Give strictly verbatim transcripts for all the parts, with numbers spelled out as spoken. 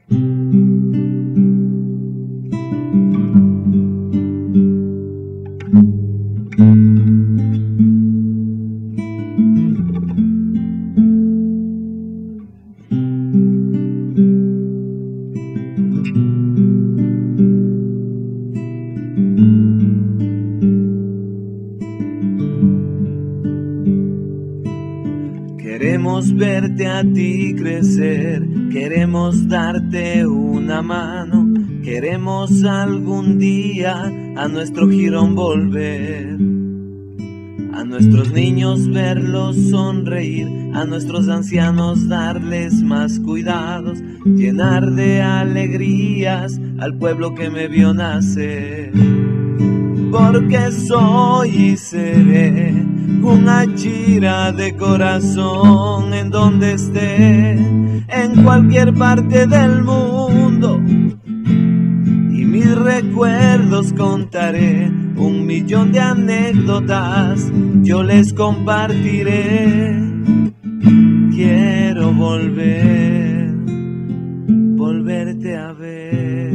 Queremos verte a ti crecer, queremos darte una mano, queremos algún día a nuestro jirón volver, a nuestros niños verlos sonreír, a nuestros ancianos darles más cuidados, llenar de alegrías al pueblo que me vio nacer. Porque soy y seré un achira de corazón en donde esté, en cualquier parte del mundo. Y mis recuerdos contaré, un millón de anécdotas yo les compartiré. Quiero volver, volverte a ver.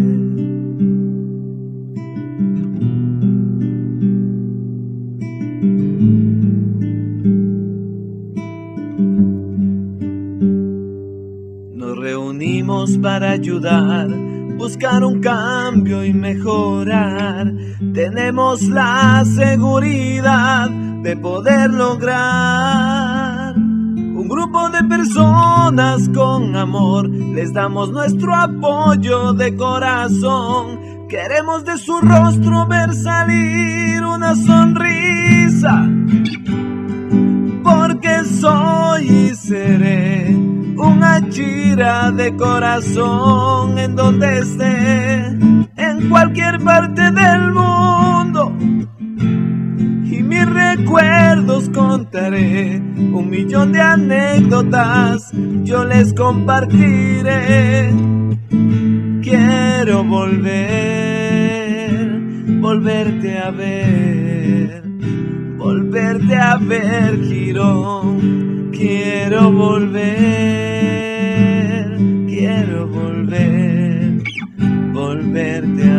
Nos reunimos para ayudar, buscar un cambio y mejorar. Tenemos la seguridad de poder lograr. Un grupo de personas con amor, les damos nuestro apoyo de corazón. Queremos de su rostro ver salir una sonrisa. Porque soy y seré un achira de corazón en donde esté, en cualquier parte del mundo. Y mis recuerdos contaré, un millón de anécdotas yo les compartiré. Quiero volver, volverte a ver, volverte a ver, jirón. Quiero volver, quiero volver, volverte